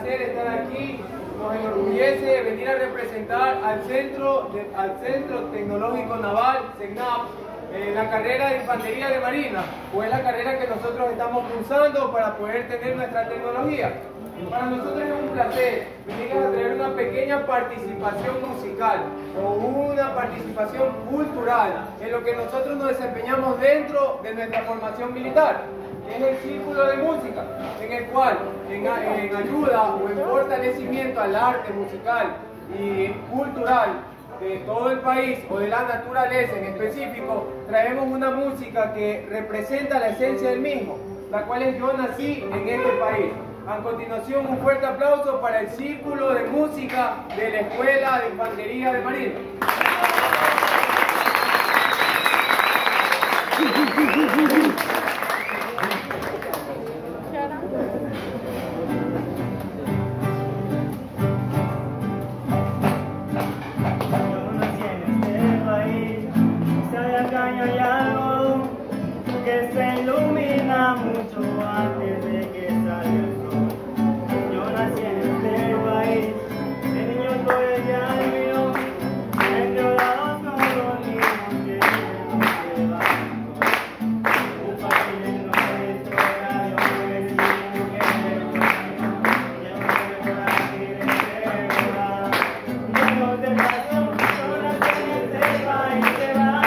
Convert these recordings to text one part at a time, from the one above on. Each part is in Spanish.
placer estar aquí. Nos enorgullece venir a representar al Centro Tecnológico Naval, CENAP, la carrera de Infantería de Marina, pues es la carrera que nosotros estamos cursando para poder tener nuestra tecnología. Para nosotros es un placer venir a traer una pequeña participación musical o una participación cultural en lo que nosotros nos desempeñamos dentro de nuestra formación militar. Es el círculo de música, en el cual, en ayuda o en fortalecimiento al arte musical y cultural de todo el país o de la naturaleza en específico, traemos una música que representa la esencia del mismo, la cual es Yo Nací en este país. A continuación, un fuerte aplauso para el círculo de música de la Escuela de Infantería de Marina. Que se ilumina mucho antes de que salga el sol. Yo nací en este país, de niño estoy ya el mío, endeudados con los niños que nos llevan. Un país en nuestro radio, vecino que lleno de coraje y de verdad. Lleno de pasión, yo nací en este país que va.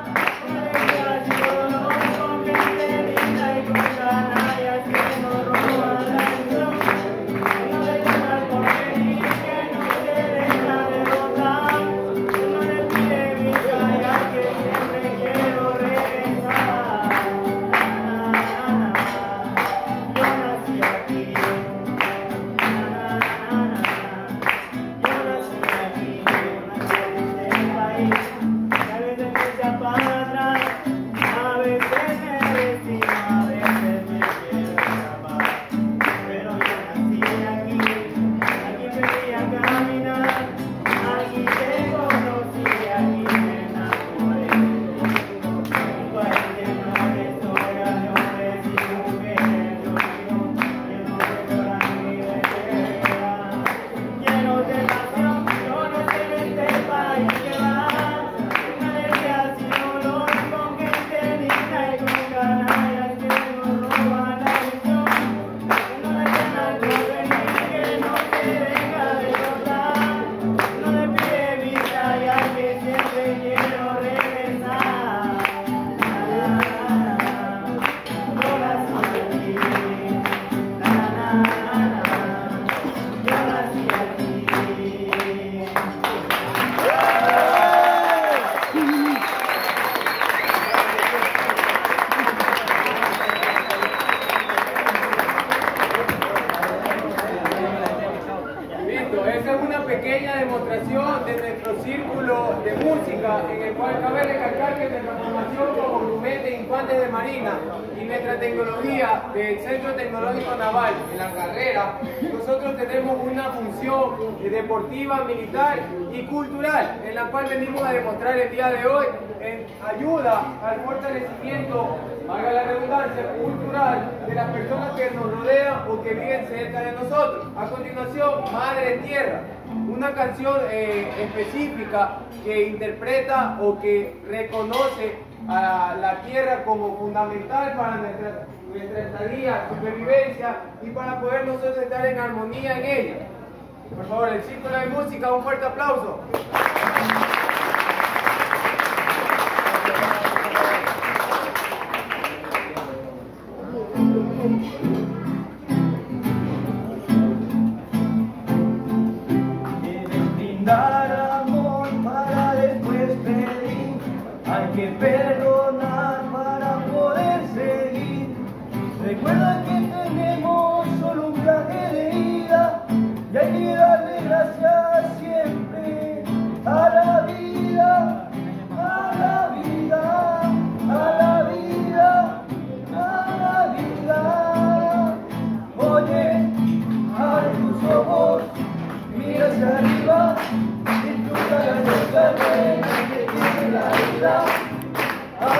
Esa es una pequeña demostración de nuestro círculo de música, en el cual cabe recalcar que nuestra formación como grumete de infantes de Marina y nuestra tecnología del Centro Tecnológico Naval en la carrera, nosotros tenemos una función deportiva, militar y cultural, en la cual venimos a demostrar el día de hoy en ayuda al fortalecimiento, valga la redundancia, cultural de las personas que nos rodean o que viven cerca de nosotros. A continuación, Madre Tierra, una canción específica que interpreta o que reconoce a la tierra como fundamental para nuestra estadía, supervivencia y para poder nosotros estar en armonía en ella. Por favor, el círculo de música, un fuerte aplauso. Dar amor para después pedir, hay que perdonar para poder seguir. Recuerda que tenemos solo un viaje de ida y hay que darle gracias siempre a la vida, a la vida, a la vida, a la vida. Oye, abre tus ojos, mira hacia arriba, disfruta la cercanía que tiene la vida.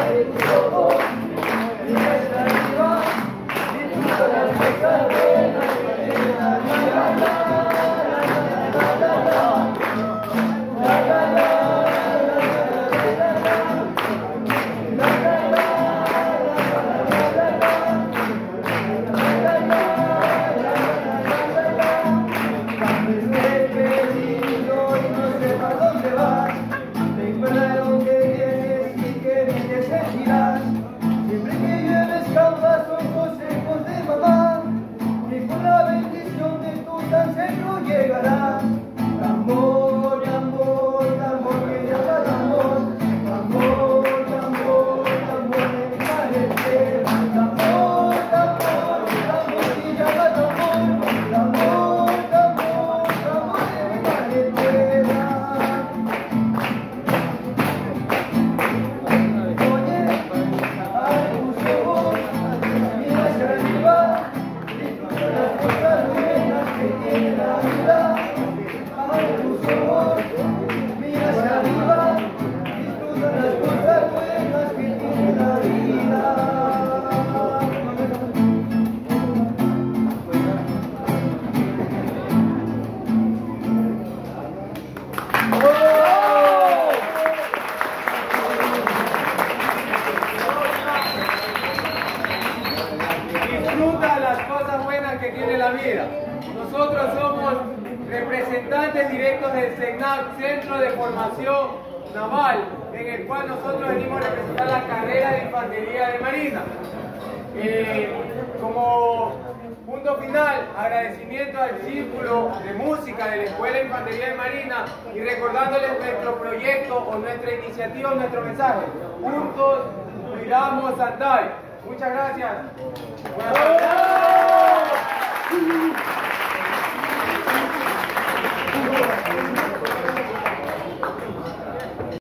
amor, mira hacia arriba, disfruta las cosas buenas que tiene la vida. Disfruta las cosas buenas que tiene la vida. Nosotros somos representantes directos del CENAP, Centro de Formación Naval, en el cual nosotros venimos a representar la carrera de Infantería de Marina. Como punto final, agradecimiento al Círculo de Música de la Escuela de Infantería de Marina y recordándoles nuestro proyecto o nuestra iniciativa, nuestro mensaje. Juntos cuidamos Santay. Muchas gracias. Buenas tardes.